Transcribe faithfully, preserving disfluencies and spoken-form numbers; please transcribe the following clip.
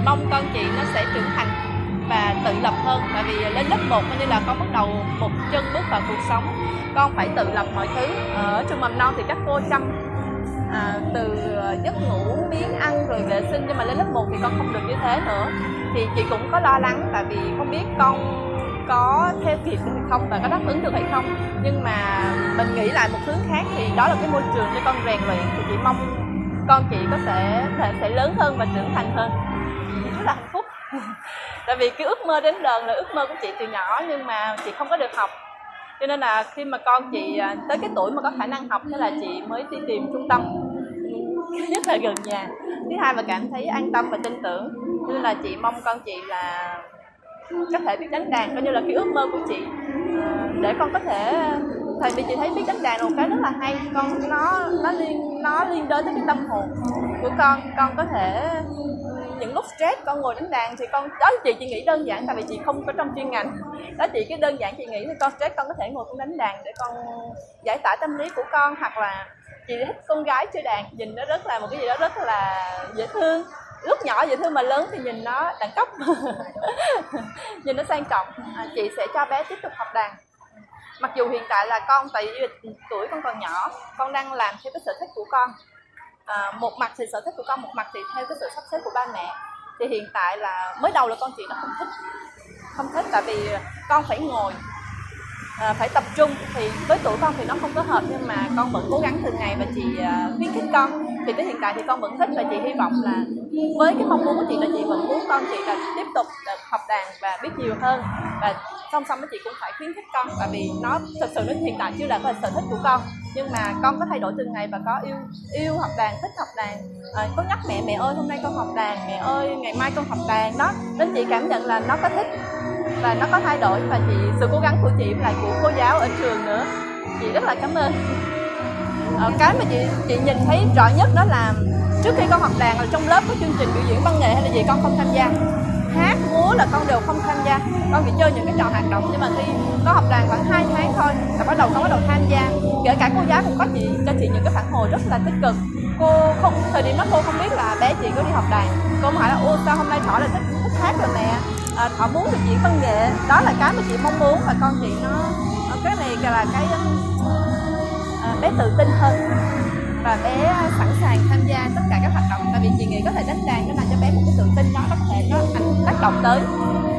mong con chị nó sẽ trưởng thành và tự lập hơn. Tại vì lên lớp một coi như là con bắt đầu một chân bước vào cuộc sống, con phải tự lập mọi thứ. Ở trường mầm non thì các cô chăm à, từ giấc ngủ, miếng ăn rồi vệ sinh, nhưng mà lên lớp một thì con không được như thế nữa. Thì chị cũng có lo lắng, tại vì không biết con có theo kịp được hay không và có đáp ứng được hay không. Nhưng mà mình nghĩ lại một hướng khác thì đó là cái môi trường để con rèn luyện. Thì chị mong con chị có sẽ thể sẽ lớn hơn và trưởng thành hơn. Chị rất là hạnh phúc. Tại vì cái ước mơ đến đờn là ước mơ của chị từ nhỏ, nhưng mà chị không có được học. Cho nên là khi mà con chị tới cái tuổi mà có khả năng học, thế là chị mới đi tìm trung tâm nhất là gần nhà. Thứ hai là cảm thấy an tâm và tin tưởng. Cho nên là chị mong con chị là có thể biết đánh đàn, coi như là cái ước mơ của chị, để con có thể, tại vì chị thấy biết đánh đàn là một cái rất là hay. Con nó nó liên nó liên đới tới cái tâm hồn của con. Con có thể những lúc stress con ngồi đánh đàn thì con đó, chị chỉ nghĩ đơn giản, tại vì chị không có trong chuyên ngành đó, chị cái đơn giản chị nghĩ là con stress con có thể ngồi con đánh đàn để con giải tỏa tâm lý của con. Hoặc là chị thích con gái chơi đàn, nhìn nó rất là một cái gì đó rất là dễ thương, lúc nhỏ dễ thương mà lớn thì nhìn nó đẳng cấp nhìn nó sang trọng. À, chị sẽ cho bé tiếp tục học đàn. Mặc dù hiện tại là con, tại vì tuổi con còn nhỏ, con đang làm theo cái sở thích của con. À, một mặt thì sở thích của con, một mặt thì theo cái sự sắp xếp của ba mẹ. Thì hiện tại là mới đầu là con chị nó không thích, không thích tại vì con phải ngồi, à, phải tập trung. Thì với tuổi con thì nó không có hợp, nhưng mà con vẫn cố gắng từng ngày và chị uh, khuyến khích con. Thì tới hiện tại thì con vẫn thích, và chị hy vọng là với cái mong muốn của chị là chị vẫn muốn con chị là tiếp tục học đàn và biết nhiều hơn. Và song song với chị cũng phải khuyến khích con, tại vì nó thực sự nó hiện tại chưa là cái sở thích của con, nhưng mà con có thay đổi từng ngày và có yêu yêu học đàn, thích học đàn. À, có nhắc mẹ, mẹ ơi hôm nay con học đàn, mẹ ơi ngày mai con học đàn đó, đến chị cảm nhận là nó có thích và nó có thay đổi. Và chị, sự cố gắng của chị và của cô giáo ở trường nữa, chị rất là cảm ơn. À, cái mà chị chị nhìn thấy rõ nhất đó là trước khi con học đàn là trong lớp có chương trình biểu diễn văn nghệ hay là gì con không tham gia, hát múa là con đều không tham gia, con chỉ chơi những cái trò hoạt động. Nhưng mà khi có học đàn khoảng hai tháng thôi là bắt đầu con bắt đầu tham gia, kể cả cô giáo cũng có chị cho chị những cái phản hồi rất là tích cực. Cô không, thời điểm đó cô không biết là bé chị có đi học đàn, cô hỏi là ô sao hôm nay Thỏ là thích thích hát rồi mẹ, à, Thỏ muốn được diễn văn nghệ. Đó là cái mà chị mong muốn, và con chị nó cái này là cái à, bé tự tin hơn và bé sẵn sàng tham gia tất cả các hoạt động. Tại vì chị nghĩ có thể đánh đàn nó làm cho bé một cái tự tin đó, có thể nó ảnh tác động tới